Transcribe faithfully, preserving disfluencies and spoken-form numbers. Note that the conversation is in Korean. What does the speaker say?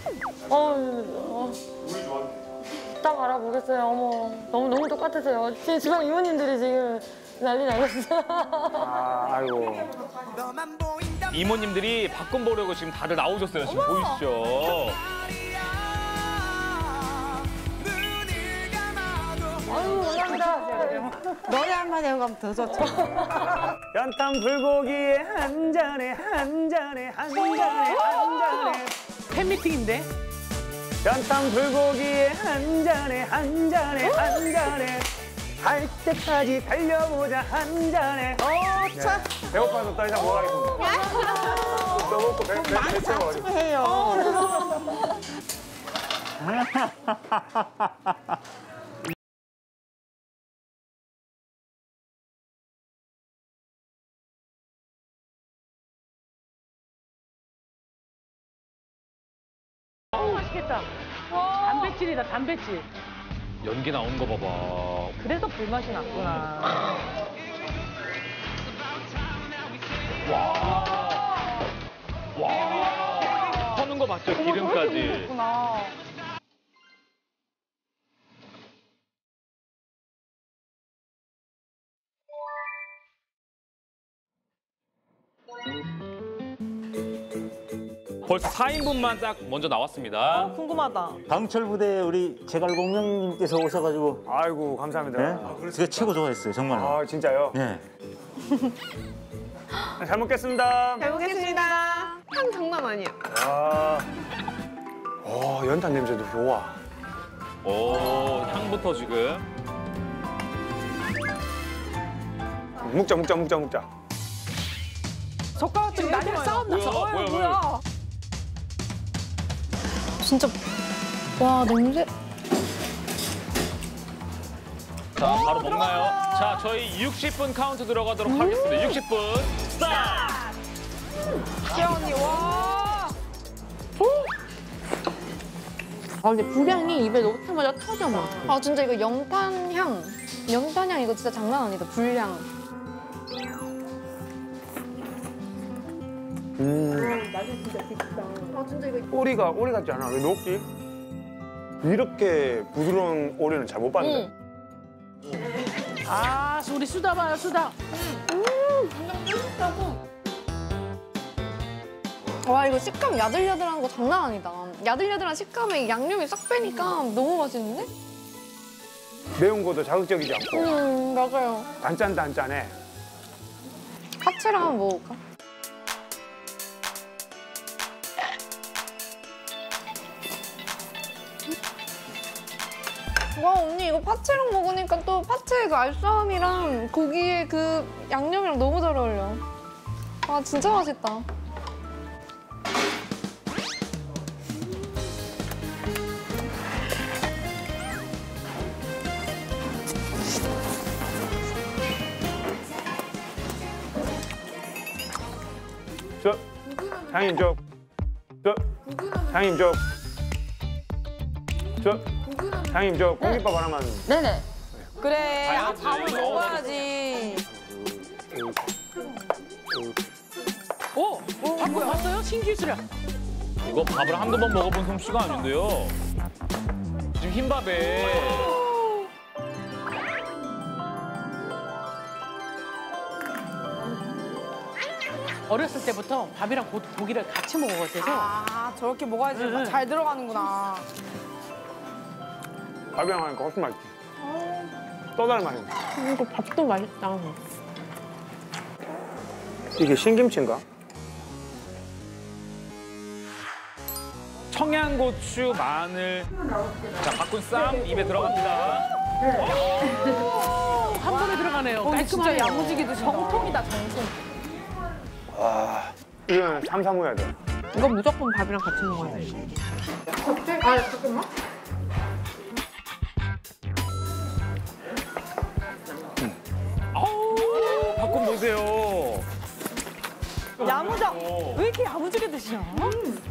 어, 어. 딱 알아보겠어요. 어머, 너무 너무 똑같으세요. 지금 주방 이모님들이 지금 난리 나겠어요. 아, 아이고. 이모님들이 바꾼 보려고 지금 다들 나오셨어요. 지금 어머! 보이시죠? 아유, 감사합니다. 노래 한마디 하고 가면 더 좋죠. 연탄 불고기에 한 잔에 한 잔에 한 잔에 한 잔에. 팬미팅인데? 연탄 불고기에 한 잔에 한 잔에 한 잔에 할 때까지 달려보자 한 잔에. 어, 참. 네, 배고파서 더 이상 못 하겠습니다. 또 먹고 배, 배, 많이 배 채워가지고. 해요. 맛있겠다. 단백질이다, 단백질. 연기 나오는 거 봐봐. 그래서 불맛이 났구나. 와. 와. 터는 거 봤죠? 기름까지. 그렇구나. 벌써 사 인분만 딱 먼저 나왔습니다. 궁금하다. 강철 부대에 우리 제갈공명님께서 오셔가지고 아이고, 감사합니다. 네? 제가 최고 좋아했어요, 정말. 아, 진짜요? 네. 잘 먹겠습니다. 잘 먹겠습니다. 향 장난 아니야. 아, 오, 연탄 냄새도 좋아. 오, 향부터 지금. 먹자, 먹자, 먹자, 먹자. 젓가락들이 난리가 싸움 났어. 뭐야, 어이, 뭐야, 뭐야. 진짜, 와, 냄새. 자, 바로 먹나요? 자, 저희 육십 분 카운트 들어가도록 음 하겠습니다. 육십 분 스타트! 지아 언니, 와. 아, 근데 불향이 입에 넣자마자 터져, 막. 아, 진짜 이거 연탄 향. 연탄 향 이거 진짜 장난 아니다, 불향. 음. 아, 진짜 이거. 오리가 오리 같지 않아? 왜 녹지? 이렇게 부드러운 오리는 잘 못 봤는데. 응. 아, 우리 수다 봐요, 수다. 와, 이거 식감 야들야들한 거 장난 아니다. 야들야들한 식감에 양념이 싹 빼니까 너무 맛있는데? 매운 것도 자극적이지 않고 음, 맞아요. 단짠단짠해. 파채랑 한번 먹어볼까? 와, 언니 이거 파채랑 먹으니까 또 파채의 그 알싸함이랑 고기의 그 양념이랑 너무 잘 어울려. 와, 진짜 맛있다. 저, 장님 저, 저, 장님 저, 저, 장님 저 공깃밥 하나만. 네네. 그래, 아, 봐야지. 밥을 먹어야지. 오, 방금 봤어요? 신기술이야. 이거 밥을 한두 번 먹어본 솜씨가 아닌데요. 지금 흰밥에. 어렸을 때부터 밥이랑 고, 고기를 같이 먹어서 아, 저렇게 먹어야지 응, 응. 잘 들어가는구나. 밥이랑 하니까 훨씬 맛있지. 또 다른 맛이네. 이거 밥도 맛있다. 이게 신김치인가? 청양고추, 마늘. 자, 바꾼 쌈 입에 들어갑니다. 한 번에 들어가네요. 어, 진짜 깔끔하네요. 야무지게 드신다. 정통이다, 정통. 와, 이거는 삼삼 해야 돼. 이건 무조건 밥이랑 같이 먹어야 돼. 아, 잠깐만. 아우, 바꾼 보세요. 야무져. 왜 이렇게 야무지게 드시냐?